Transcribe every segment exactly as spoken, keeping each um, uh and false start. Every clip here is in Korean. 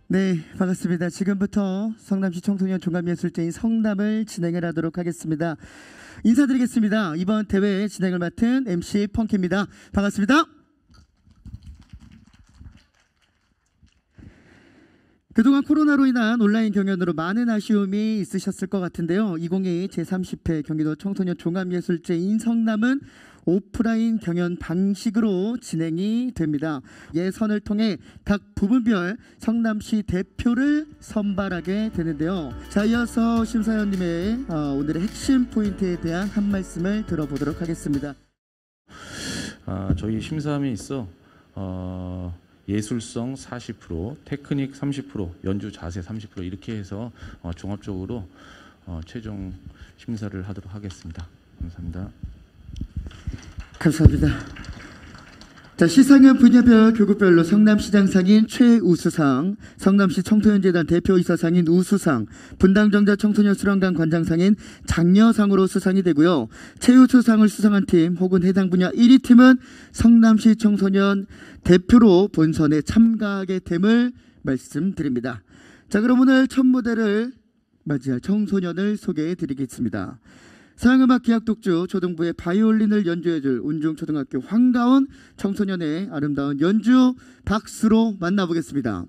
네, 반갑습니다. 지금부터 성남시 청소년 종합예술제인 성남을 진행을 하도록 하겠습니다. 인사드리겠습니다. 이번 대회 진행을 맡은 엠씨 펑키입니다. 반갑습니다. 그동안 코로나로 인한 온라인 경연으로 많은 아쉬움이 있으셨을 것 같은데요. 이천이십이 제삼십 회 경기도 청소년 종합예술제인 성남은 오프라인 경연 방식으로 진행이 됩니다. 예선을 통해 각 부문별 성남시 대표를 선발하게 되는데요. 자, 이어서 심사위원님의 어, 오늘의 핵심 포인트에 대한 한 말씀을 들어보도록 하겠습니다. 아, 저희 심사함에 있어 어, 예술성 사십 퍼센트, 테크닉 삼십 퍼센트, 연주 자세 삼십 퍼센트 이렇게 해서 어, 종합적으로 어, 최종 심사를 하도록 하겠습니다. 감사합니다. 감사합니다. 자, 시상은 분야별 교구별로 성남시장상인 최우수상, 성남시 청소년재단 대표이사상인 우수상, 분당정자 청소년 수련관 관장상인 장려상으로 수상이 되고요. 최우수상을 수상한 팀 혹은 해당 분야 일 위 팀은 성남시 청소년 대표로 본선에 참가하게 됨을 말씀드립니다. 자, 그럼 오늘 첫 무대를 맞이할 청소년을 소개해 드리겠습니다. 서양음악 기악독주 초등부의 바이올린을 연주해줄 운중초등학교 황가온 청소년의 아름다운 연주 박수로 만나보겠습니다.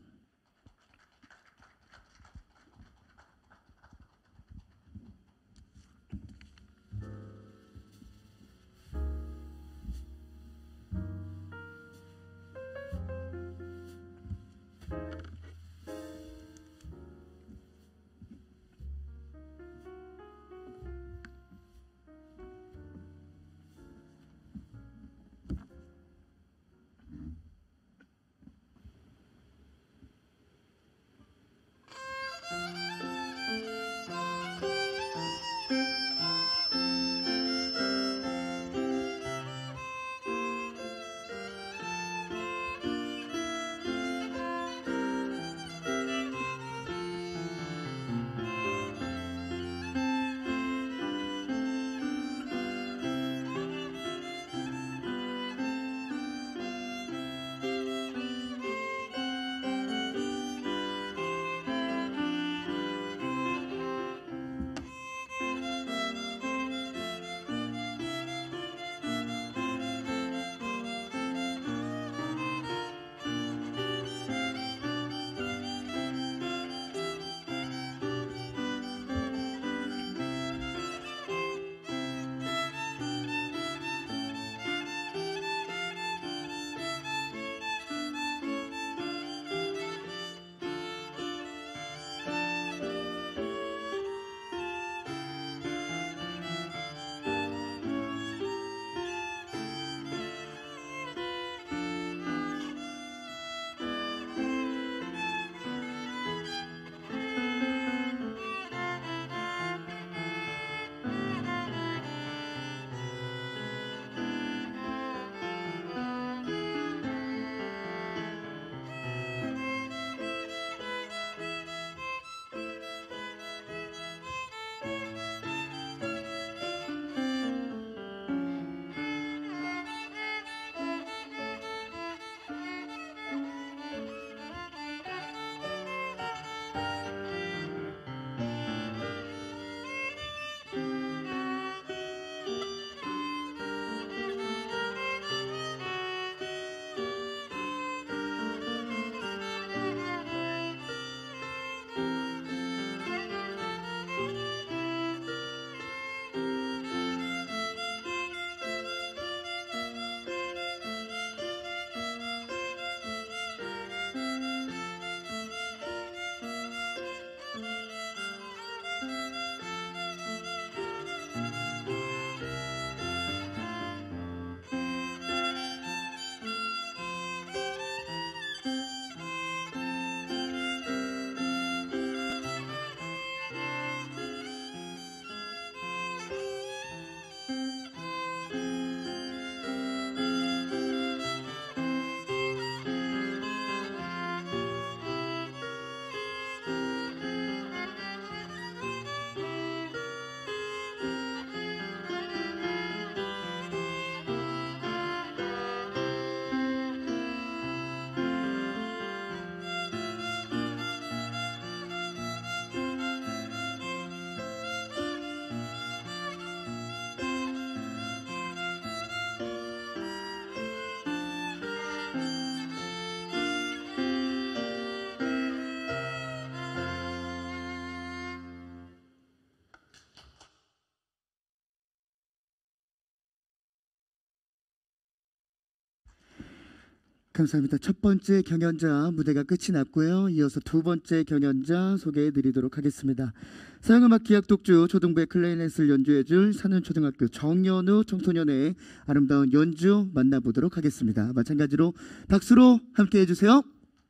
감사합니다. 첫 번째 경연자 무대가 끝이 났고요. 이어서 두 번째 경연자 소개해 드리도록 하겠습니다. 서양음악 기악 독주 초등부의 클라리넷을 연주해 줄 산원초등학교 정연우 청소년의 아름다운 연주 만나보도록 하겠습니다. 마찬가지로 박수로 함께 해주세요.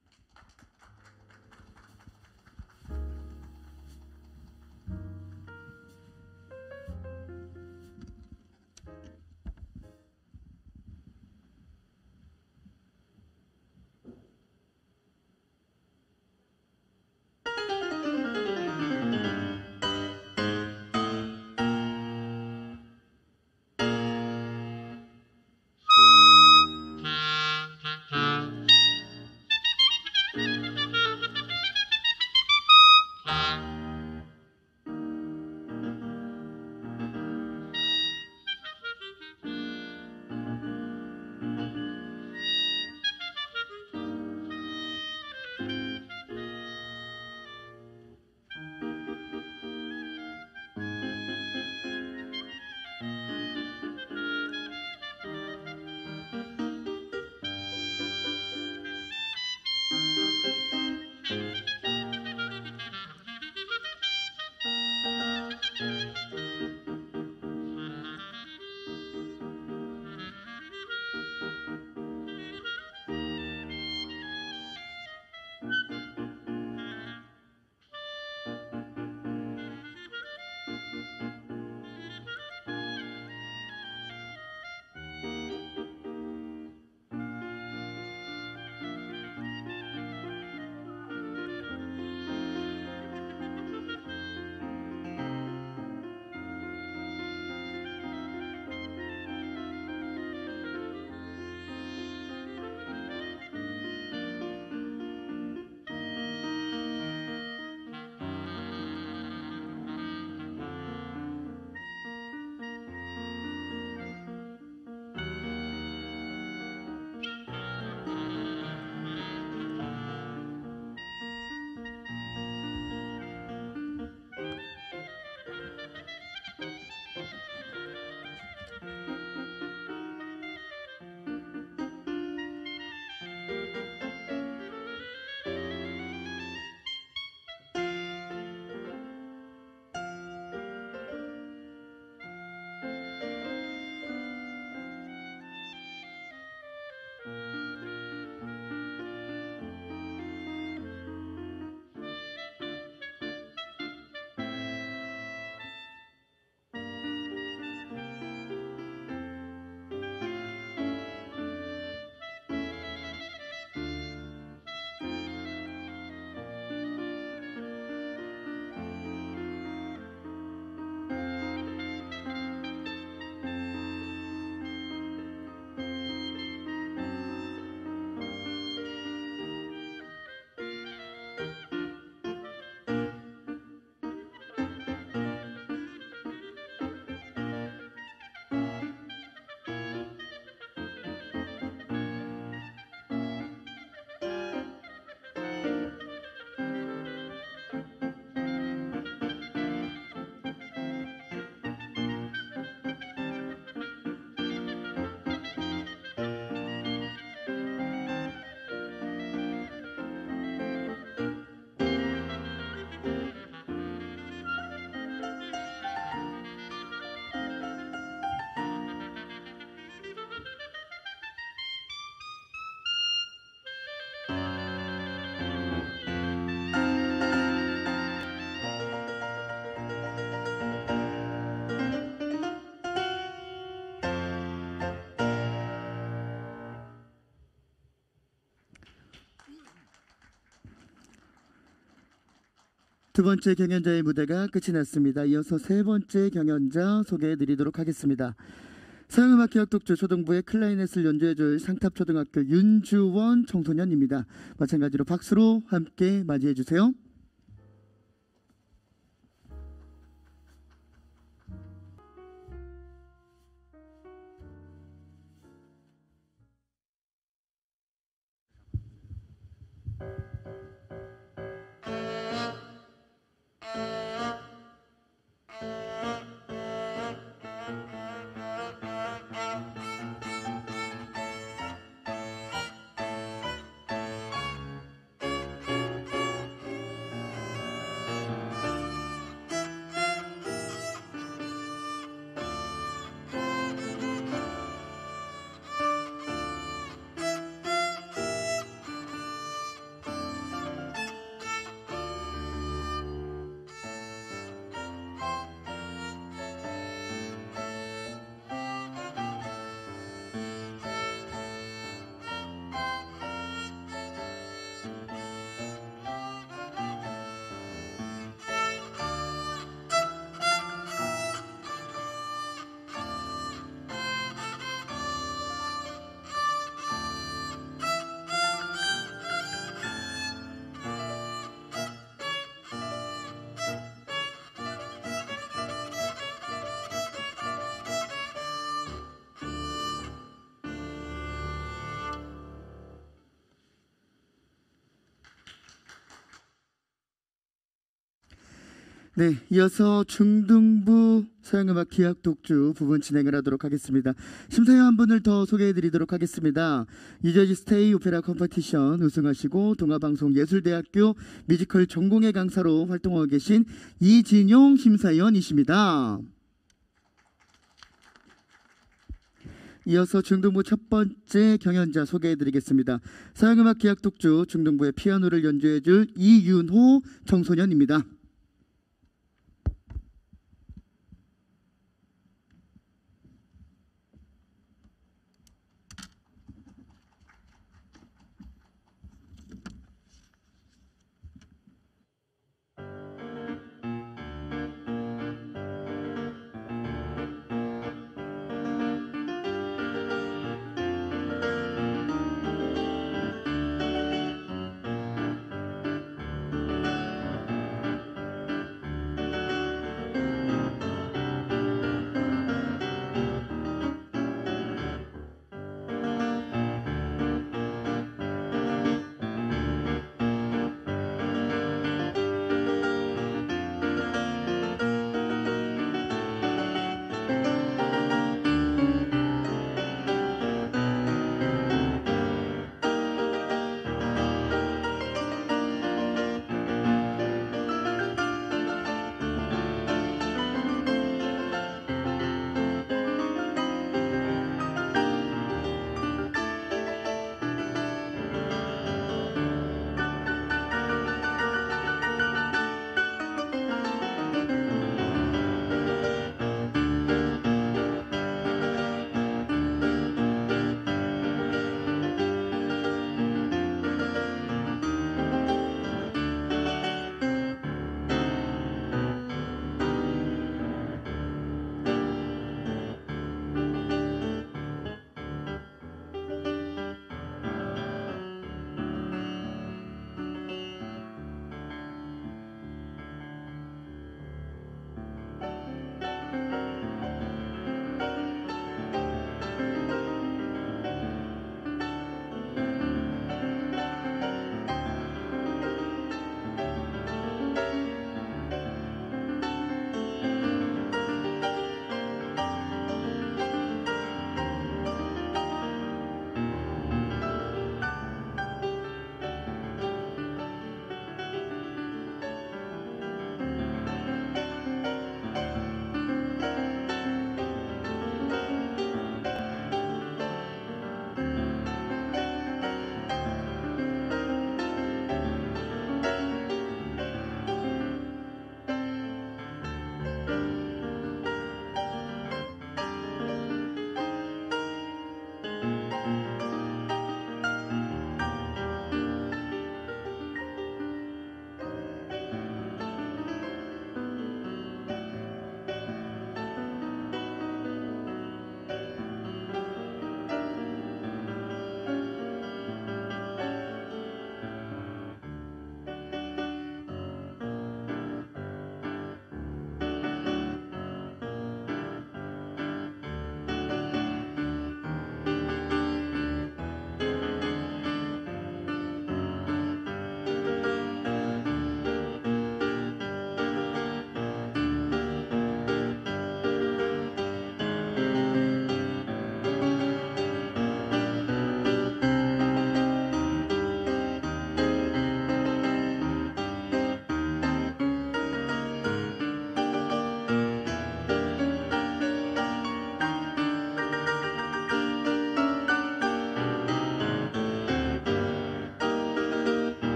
두 번째 경연자의 무대가 끝이 났습니다. 이어서 세 번째 경연자 소개해 드리도록 하겠습니다. 서양음악 기악 독주 초등부의 클라리넷을 연주해 줄 상탑초등학교 윤주원 청소년입니다. 마찬가지로 박수로 함께 맞이해 주세요. 네, 이어서 중등부 서양음악 기악 독주 부분 진행을 하도록 하겠습니다. 심사위원 한 분을 더 소개해드리도록 하겠습니다. 뉴저지 스테이 오페라 컴퍼티션 우승하시고 동아방송예술대학교 뮤지컬 전공의 강사로 활동하고 계신 이진용 심사위원이십니다. 이어서 중등부 첫 번째 경연자 소개해드리겠습니다. 서양음악 기악 독주 중등부의 피아노를 연주해줄 이윤호 청소년입니다.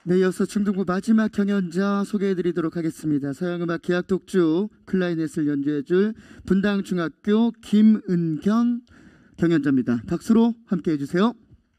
네, 이어서 중등부 마지막 경연자 소개해드리도록 하겠습니다. 서양음악 기악 독주 클라리넷을 연주해줄 분당중학교 김은경 경연자입니다. 박수로 함께해 주세요.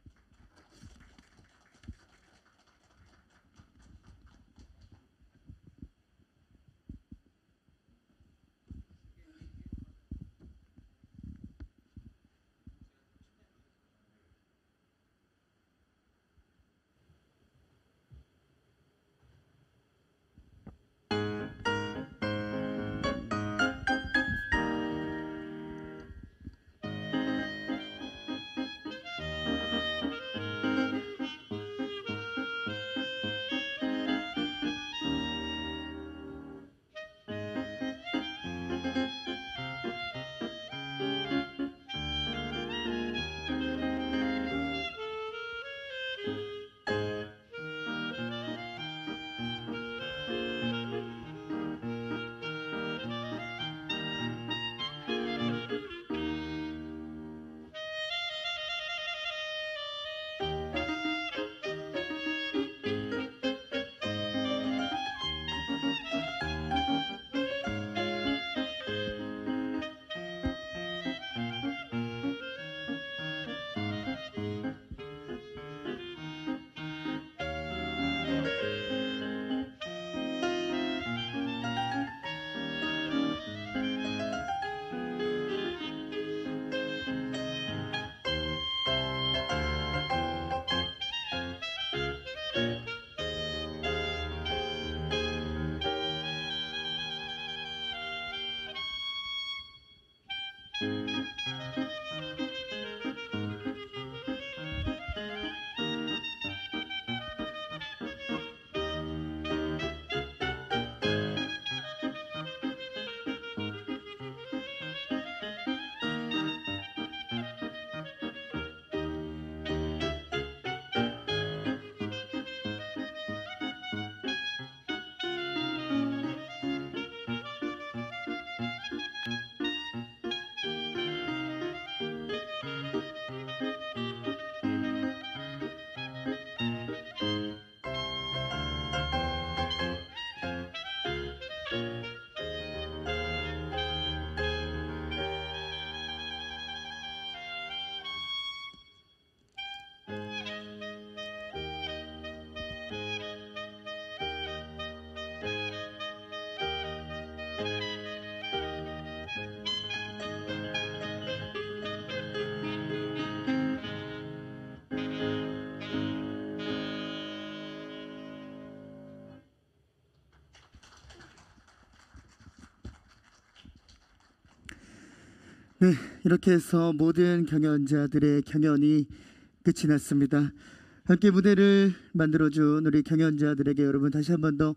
네, 이렇게 해서 모든 경연자들의 경연이 끝이 났습니다. 함께 무대를 만들어준 우리 경연자들에게 여러분 다시 한 번 더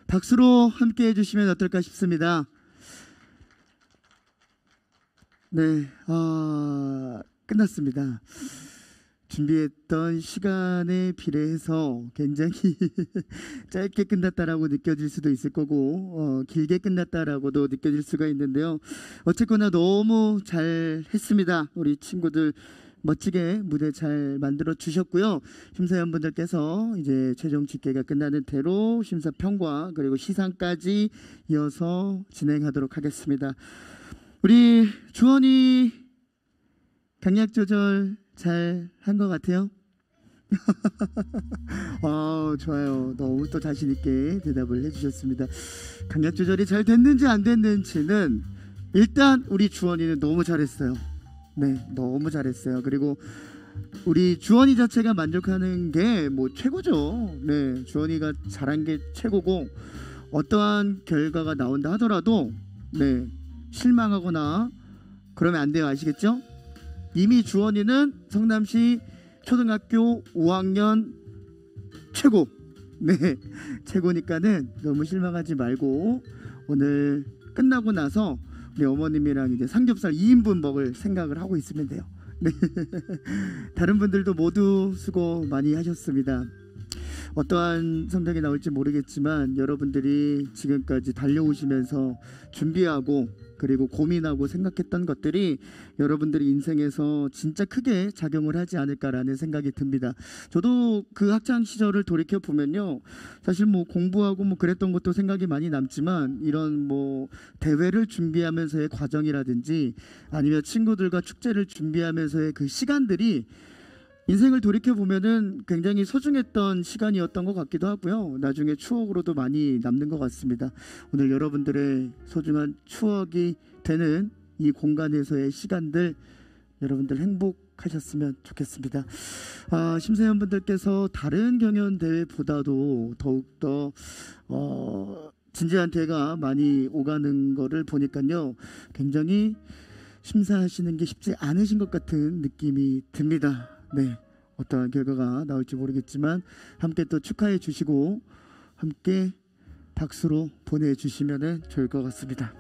박수로 함께 해주시면 어떨까 싶습니다. 네, 아, 끝났습니다. 준비했던 시간에 비례해서 굉장히 짧게 끝났다라고 느껴질 수도 있을 거고 어, 길게 끝났다라고도 느껴질 수가 있는데요. 어쨌거나 너무 잘 했습니다. 우리 친구들 멋지게 무대 잘 만들어 주셨고요. 심사위원분들께서 이제 최종 집계가 끝나는 대로 심사평가 그리고 시상까지 이어서 진행하도록 하겠습니다. 우리 주원이 강약 조절 잘 한 것 같아요? 아, 좋아요. 너무 또 자신 있게 대답을 해주셨습니다. 강약 조절이 잘 됐는지 안 됐는지는 일단 우리 주원이는 너무 잘했어요. 네, 너무 잘했어요. 그리고 우리 주원이 자체가 만족하는 게 뭐 최고죠. 네, 주원이가 잘한 게 최고고 어떠한 결과가 나온다 하더라도 네, 실망하거나 그러면 안 돼요. 아시겠죠? 이미 주원이는 성남시 초등학교 오 학년 최고. 네, 최고니까는 너무 실망하지 말고 오늘 끝나고 나서 우리 어머님이랑 이제 삼겹살 이 인분 먹을 생각을 하고 있으면 돼요. 네. 다른 분들도 모두 수고 많이 하셨습니다. 어떠한 성적이 나올지 모르겠지만 여러분들이 지금까지 달려오시면서 준비하고 그리고 고민하고 생각했던 것들이 여러분들의 인생에서 진짜 크게 작용을 하지 않을까라는 생각이 듭니다. 저도 그 학창 시절을 돌이켜 보면요, 사실 뭐 공부하고 뭐 그랬던 것도 생각이 많이 남지만 이런 뭐 대회를 준비하면서의 과정이라든지 아니면 친구들과 축제를 준비하면서의 그 시간들이 인생을 돌이켜 보면은 굉장히 소중했던 시간이었던 것 같기도 하고요. 나중에 추억으로도 많이 남는 것 같습니다. 오늘 여러분들의 소중한 추억이 되는 이 공간에서의 시간들, 여러분들 행복하셨으면 좋겠습니다. 아, 심사위원분들께서 다른 경연 대회보다도 더욱더 어, 진지한 대회가 많이 오가는 거를 보니까요, 굉장히 심사하시는 게 쉽지 않으신 것 같은 느낌이 듭니다. 네, 어떠한 결과가 나올지 모르겠지만 함께 또 축하해 주시고 함께 박수로 보내주시면 좋을 것 같습니다.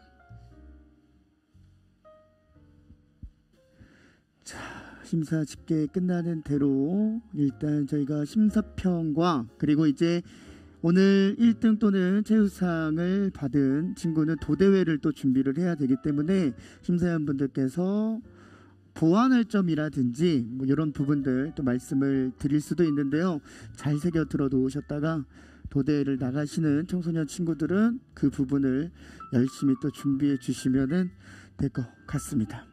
자, 심사 집계 끝나는 대로 일단 저희가 심사평과 그리고 이제 오늘 일 등 또는 최우수상을 받은 친구는 도대회를 또 준비를 해야 되기 때문에 심사위원분들께서 보완할 점이라든지 뭐 이런 부분들 또 말씀을 드릴 수도 있는데요. 잘 새겨 들어 놓으셨다가 도대회를 나가시는 청소년 친구들은 그 부분을 열심히 또 준비해 주시면 될 것 같습니다.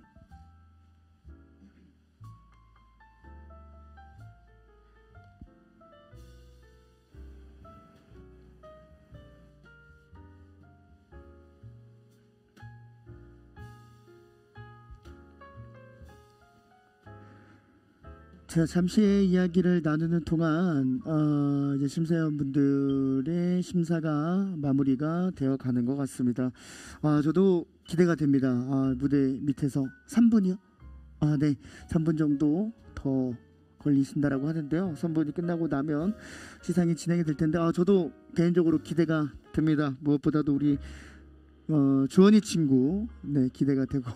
자, 잠시 이야기를 나누는 동안 어, 이제 심사위원분들의 심사가 마무리가 되어 가는 것 같습니다. 아, 저도 기대가 됩니다. 아, 무대 밑에서 삼 분이요? 아, 네, 삼 분 정도 더 걸리신다라고 하는데요. 삼 분이 끝나고 나면 시상이 진행이 될 텐데, 아, 저도 개인적으로 기대가 됩니다. 무엇보다도 우리 어, 주원이 친구, 네, 기대가 되고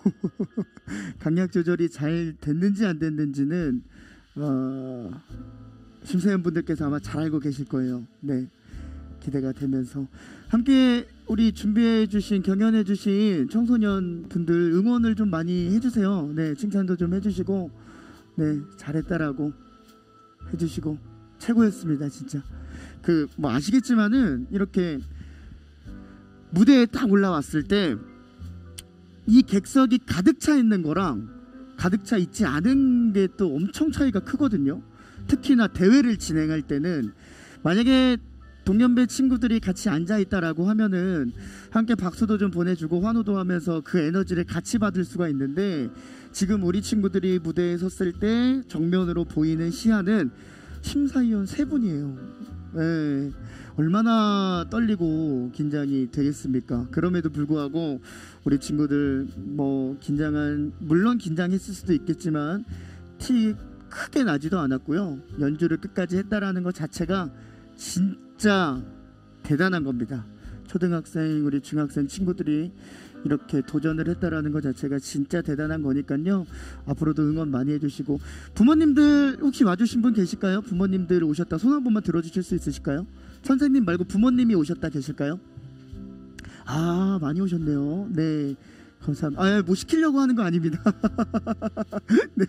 강약 조절이 잘 됐는지 안 됐는지는 어, 심사위원분들께서 아마 잘 알고 계실 거예요. 네, 기대가 되면서 함께 우리 준비해 주신 경연해 주신 청소년 분들 응원을 좀 많이 해주세요. 네, 칭찬도 좀 해주시고, 네, 잘했다라고 해주시고 최고였습니다. 진짜 그 뭐 아시겠지만은 이렇게 무대에 딱 올라왔을 때 이 객석이 가득 차 있는 거랑 가득 차 있지 않은 게 또 엄청 차이가 크거든요. 특히나 대회를 진행할 때는 만약에 동년배 친구들이 같이 앉아 있다라고 하면은 함께 박수도 좀 보내주고 환호도 하면서 그 에너지를 같이 받을 수가 있는데, 지금 우리 친구들이 무대에 섰을 때 정면으로 보이는 시야는 심사위원 세 분이에요. 네, 얼마나 떨리고 긴장이 되겠습니까? 그럼에도 불구하고 우리 친구들 뭐 긴장한, 물론 긴장했을 수도 있겠지만 티 크게 나지도 않았고요. 연주를 끝까지 했다라는 것 자체가 진짜 대단한 겁니다. 초등학생, 우리 중학생 친구들이 이렇게 도전을 했다라는 것 자체가 진짜 대단한 거니까요. 앞으로도 응원 많이 해주시고, 부모님들 혹시 와주신 분 계실까요? 부모님들 오셨다 손 한 번만 들어주실 수 있으실까요? 선생님 말고 부모님이 오셨다 계실까요? 아, 많이 오셨네요. 네, 감사합니다. 아, 뭐 시키려고 하는 거 아닙니다. 네.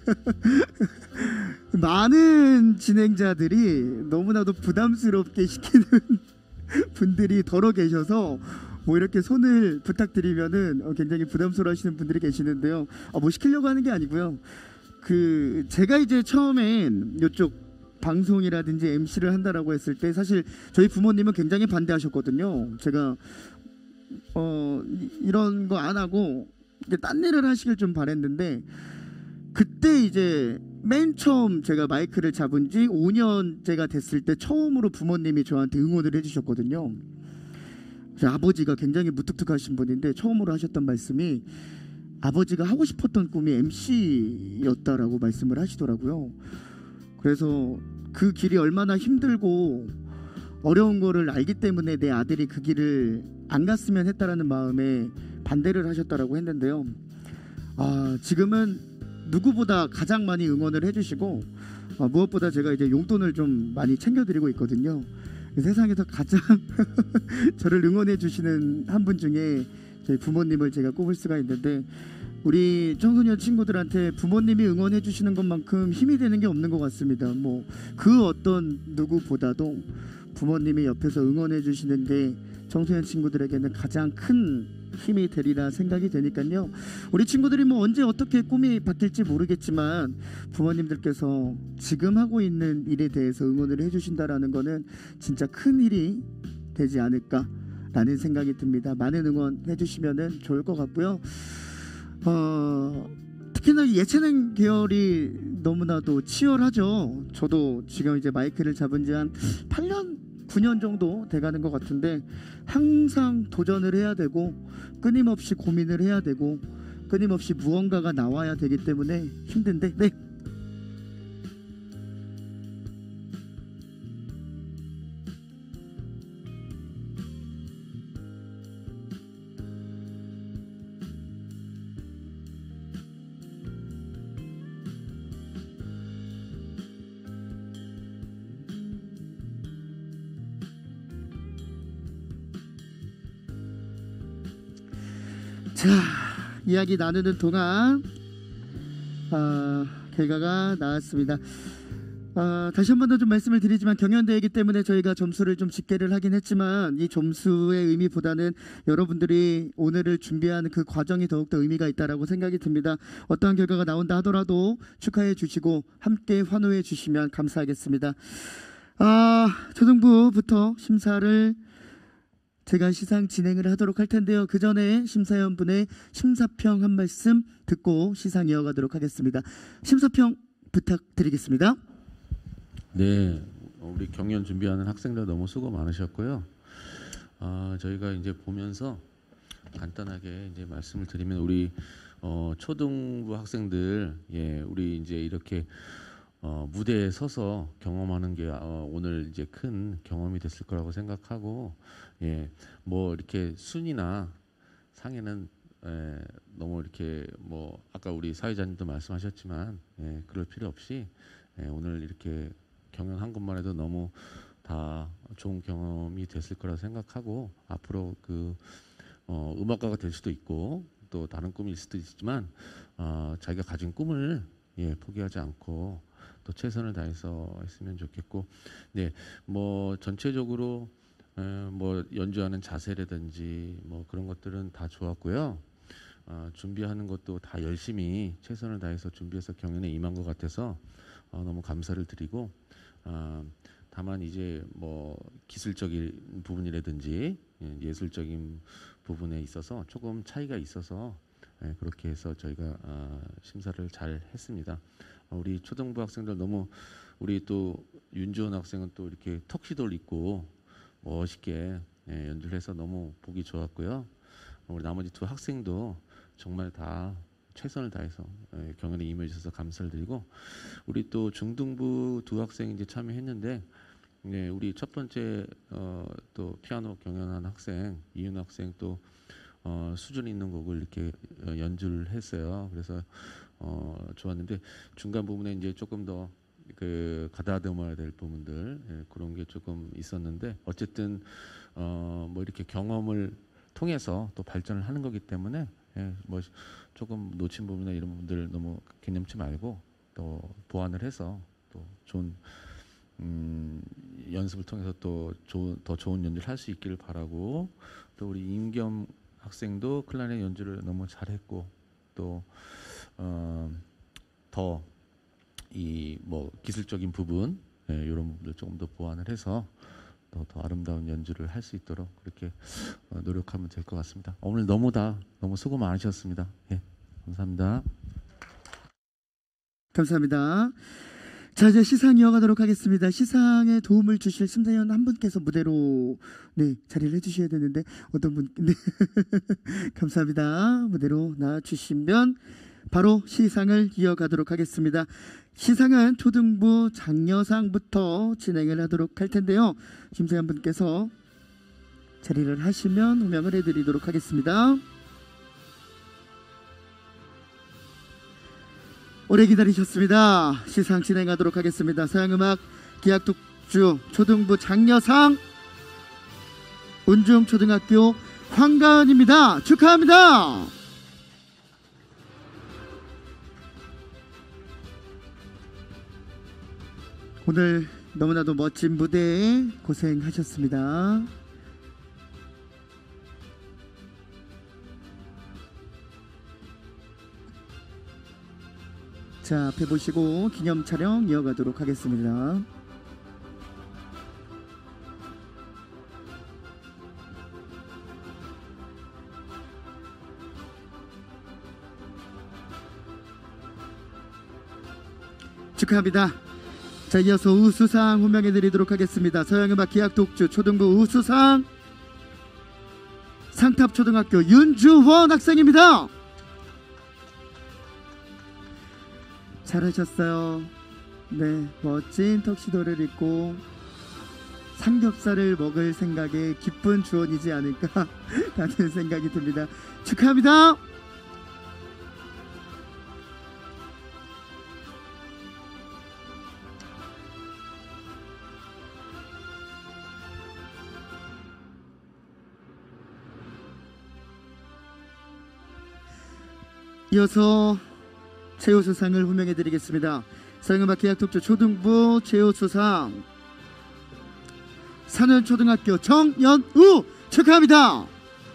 많은 진행자들이 너무나도 부담스럽게 시키는 분들이 더러 계셔서 뭐 이렇게 손을 부탁드리면은 굉장히 부담스러워하시는 분들이 계시는데요. 아, 뭐 시키려고 하는 게 아니고요. 그 제가 이제 처음엔 이쪽 방송이라든지 엠씨를 한다라고 했을 때 사실 저희 부모님은 굉장히 반대하셨거든요. 제가 어 이런 거 안 하고 딴 일을 하시길 좀 바랬는데, 그때 이제 맨 처음 제가 마이크를 잡은 지 오 년째가 됐을 때 처음으로 부모님이 저한테 응원을 해주셨거든요. 아버지가 굉장히 무뚝뚝하신 분인데 처음으로 하셨던 말씀이 아버지가 하고 싶었던 꿈이 엠씨였다라고 말씀을 하시더라고요. 그래서 그 길이 얼마나 힘들고 어려운 거를 알기 때문에 내 아들이 그 길을 안 갔으면 했다라는 마음에 반대를 하셨다라고 했는데요. 아, 지금은 누구보다 가장 많이 응원을 해주시고, 아, 무엇보다 제가 이제 용돈을 좀 많이 챙겨드리고 있거든요. 세상에서 가장 저를 응원해 주시는 한 분 중에 저희 부모님을 제가 꼽을 수가 있는데 우리 청소년 친구들한테 부모님이 응원해 주시는 것만큼 힘이 되는 게 없는 것 같습니다. 뭐 그 어떤 누구보다도 부모님이 옆에서 응원해 주시는 게 청소년 친구들에게는 가장 큰 힘이 되리라 생각이 되니까요. 우리 친구들이 뭐 언제 어떻게 꿈이 바뀔지 모르겠지만 부모님들께서 지금 하고 있는 일에 대해서 응원을 해주신다라는 거는 진짜 큰 일이 되지 않을까라는 생각이 듭니다. 많은 응원 해주시면은 좋을 것 같고요. 어, 특히나 예체능 계열이 너무나도 치열하죠. 저도 지금 이제 마이크를 잡은 지 한 팔 년 구 년 정도 돼가는 것 같은데 항상 도전을 해야 되고 끊임없이 고민을 해야 되고 끊임없이 무언가가 나와야 되기 때문에 힘든데 네. 자, 이야기 나누는 동안 어, 결과가 나왔습니다. 어, 다시 한 번 더 좀 말씀을 드리지만 경연대회이기 때문에 저희가 점수를 좀 집계를 하긴 했지만 이 점수의 의미보다는 여러분들이 오늘을 준비하는 그 과정이 더욱더 의미가 있다라고 생각이 듭니다. 어떠한 결과가 나온다 하더라도 축하해 주시고 함께 환호해 주시면 감사하겠습니다. 아, 초등부부터 심사를 제가 시상 진행을 하도록 할 텐데요. 그 전에 심사위원분의 심사평 한 말씀 듣고 시상 이어가도록 하겠습니다. 심사평 부탁드리겠습니다. 네, 우리 경연 준비하는 학생들 너무 수고 많으셨고요. 아, 저희가 이제 보면서 간단하게 이제 말씀을 드리면 우리 어, 초등부 학생들, 예, 우리 이제 이렇게 어, 무대에 서서 경험하는 게 어, 오늘 이제 큰 경험이 됐을 거라고 생각하고, 예, 뭐 이렇게 순위나 상에는 예, 너무 이렇게 뭐 아까 우리 사회자님도 말씀하셨지만 예, 그럴 필요 없이 예, 오늘 이렇게 경연한 것만 해도 너무 다 좋은 경험이 됐을 거라 생각하고 앞으로 그 어, 음악가가 될 수도 있고 또 다른 꿈이 있을 수도 있지만 어, 자기가 가진 꿈을 예, 포기하지 않고 또 최선을 다해서 했으면 좋겠고, 네, 뭐 전체적으로 에, 뭐 연주하는 자세라든지 뭐 그런 것들은 다 좋았고요. 어, 준비하는 것도 다 열심히 최선을 다해서 준비해서 경연에 임한 것 같아서 어, 너무 감사를 드리고, 어, 다만 이제 뭐 기술적인 부분이라든지 예, 예술적인 부분에 있어서 조금 차이가 있어서 예, 그렇게 해서 저희가 어, 심사를 잘 했습니다. 어, 우리 초등부 학생들 너무 우리 또 윤지원 학생은 또 이렇게 턱시도를 입고 멋있게 예, 연주를 해서 너무 보기 좋았고요. 우리 나머지 두 학생도 정말 다 최선을 다해서 예, 경연에 임해 주셔서 감사를 드리고, 우리 또 중등부 두 학생이 이제 참여했는데 네, 우리 첫 번째 어, 또 피아노 경연한 학생 이윤 학생 또 어, 수준 있는 곡을 이렇게 어, 연주를 했어요. 그래서 어, 좋았는데 중간 부분에 이제 조금 더 그 가다듬어야 될 부분들 예, 그런 게 조금 있었는데 어쨌든 어, 뭐 이렇게 경험을 통해서 또 발전을 하는 거기 때문에 예, 뭐 조금 놓친 부분이나 이런 부분들 너무 개념치 말고 또 보완을 해서 또 좋은 음, 연습을 통해서 또 좋은, 더 좋은 연주를 할 수 있기를 바라고, 또 우리 임겸 학생도 클라리넷 연주를 너무 잘했고 또 어, 더 이 뭐 기술적인 부분 예, 이런 부분들 조금 더 보완을 해서 더, 더 아름다운 연주를 할 수 있도록 그렇게 어, 노력하면 될 것 같습니다. 오늘 너무 다 너무 수고 많으셨습니다. 예, 감사합니다. 감사합니다. 자, 이제 시상 이어가도록 하겠습니다. 시상에 도움을 주실 심사위원 한 분께서 무대로 네 자리를 해주셔야 되는데 어떤 분? 네. 감사합니다. 무대로 나와주시면 바로 시상을 이어가도록 하겠습니다. 시상은 초등부 장려상부터 진행을 하도록 할 텐데요. 심사위원 분께서 자리를 하시면 호명을 해드리도록 하겠습니다. 오래 기다리셨습니다. 시상 진행하도록 하겠습니다. 서양음악 기악독주 초등부 장려상 운중초등학교 황가은입니다. 축하합니다. 오늘 너무나도 멋진 무대에 고생하셨습니다. 자, 앞에 보시고 기념 촬영 이어가도록 하겠습니다. 축하합니다. 자, 이어서 우수상 호명해 드리도록 하겠습니다. 서양음악 기악 독주 초등부 우수상 상탑초등학교 윤주원 학생입니다. 잘하셨어요. 네, 멋진 턱시도를 입고 삼겹살을 먹을 생각에 기쁜 주원이지 않을까 라는 생각이 듭니다. 축하합니다. 이어서 최우수상을 호명해 드리겠습니다. 서양음악 기악 독주 초등부 최우수상 산원초등학교 정연우 축하합니다.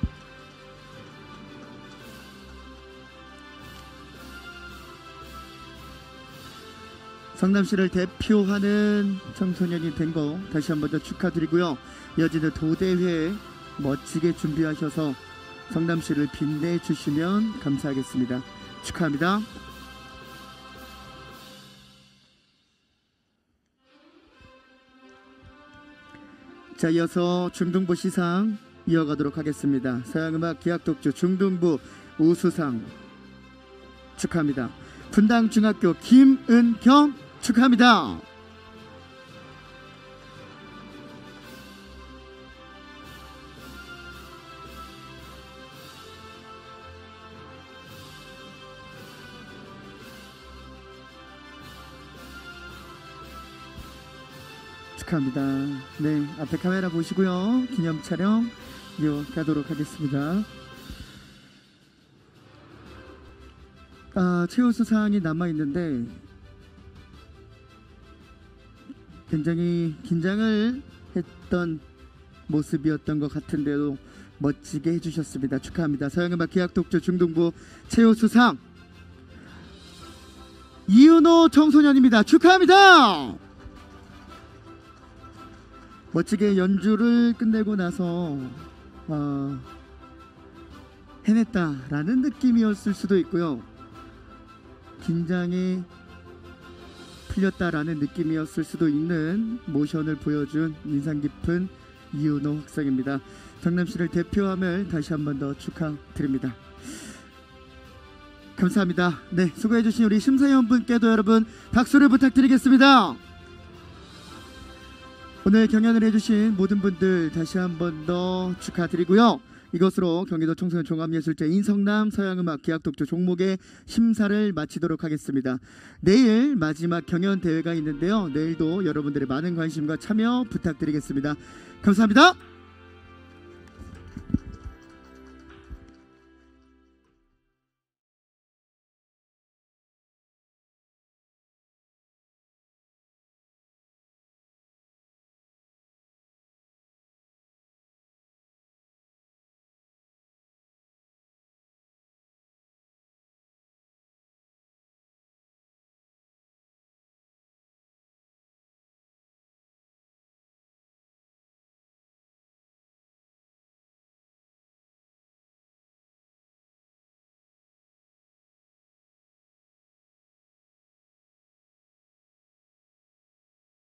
성남시를 대표하는 청소년이 된 거 다시 한 번 더 축하드리고요. 이어지는 도대회 멋지게 준비하셔서 성남시를 빛내주시면 감사하겠습니다. 축하합니다. 자, 이어서 중등부 시상 이어가도록 하겠습니다. 서양음악 기악독주 중등부 우수상 축하합니다. 분당중학교 김은경 축하합니다. 축하합니다. 네, 앞에 카메라 보시고요. 기념 촬영 이어가도록 하겠습니다. 아, 최우수상이 남아있는데 굉장히 긴장을 했던 모습이었던 것 같은데도 멋지게 해주셨습니다. 축하합니다. 서양음악 기악독주 중등부 최우수상 이은호 청소년입니다. 축하합니다. 멋지게 연주를 끝내고 나서 어, 해냈다라는 느낌이었을 수도 있고요. 긴장이 풀렸다라는 느낌이었을 수도 있는 모션을 보여준 인상 깊은 이은호 학생입니다. 성남시를 대표함을 다시 한 번 더 축하드립니다. 감사합니다. 네, 수고해주신 우리 심사위원분께도 여러분 박수를 부탁드리겠습니다. 오늘 경연을 해주신 모든 분들 다시 한 번 더 축하드리고요. 이것으로 경기도 청소년 종합예술제 인성남 서양음악 기악독주 종목의 심사를 마치도록 하겠습니다. 내일 마지막 경연 대회가 있는데요. 내일도 여러분들의 많은 관심과 참여 부탁드리겠습니다. 감사합니다.